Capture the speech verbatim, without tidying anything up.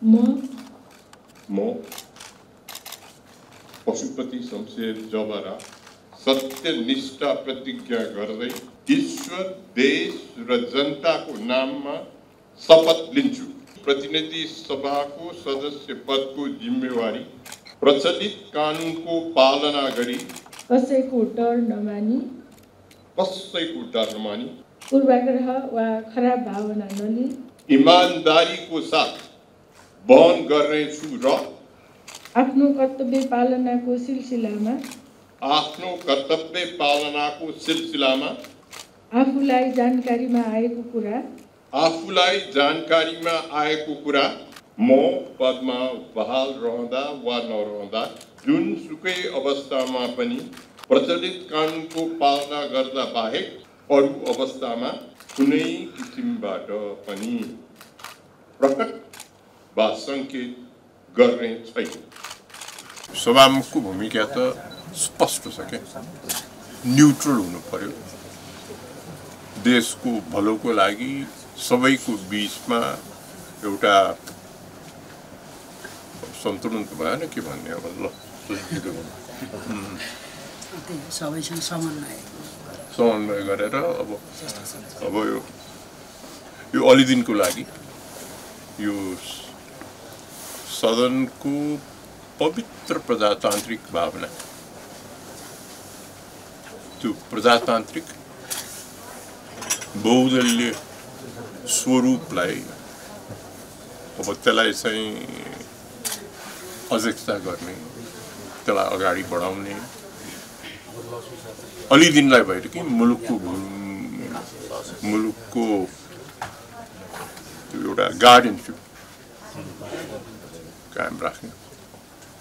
म म पशुपति शमशेर जबरा सत्यनिष्ठा प्रतिज्ञा गर्दै ईश्वर, देश र जनताको नाममा शपथ लिन्छु। प्रतिनिधि सभाको सदस्य पदको जिम्मेवारी प्रचलित कानुनको पालना गरी कसैको डर नमानी कसैको डर नमानी पूर्वाग्रह वा खराब भावना नलिई ईमानदारीको साथ वहन गर्नेछु र आफ्नो कर्तव्य पालनाको सिलसिलामा आफ्नो कर्तव्य पालनाको सिलसिलामा आफूलाई जानकारीमा आएको कुरा आफूलाई जानकारीमा आएको कुरा म पदमा बहाल रहँदा वा नरहँदा जुनसुकै अवस्थामा पनि प्रचलित कानुनको पालना गर्दा बाहेक अरू अवस्थामा कुनै किसिमबाट पनि प्रकट वा सङ्केत गर्ने छैन। सभामुखको भूमिका त स्पष्ट छ के, न्युट्रल हुनु पर्यो। देशको भलोको लागि सबैको बीचमा एउटा सन्तुलन त भएन के भन्ने अब ल सबैसँग समन्वय समन्वय गरेर अब अब यो यो अलि दिनको लागि यो सदनको पवित्र प्रजातान्त्रिक भावना, त्यो प्रजातान्त्रिक बहुदलीय स्वरूपलाई अब त्यसलाई चाहिँ अध्यक्षता गर्ने, त्यसलाई अगाडि बढाउने अलि दिनलाई भएर कि मुलुकको मुलुकको एउटा गार्डियनसिप कायम राख्ने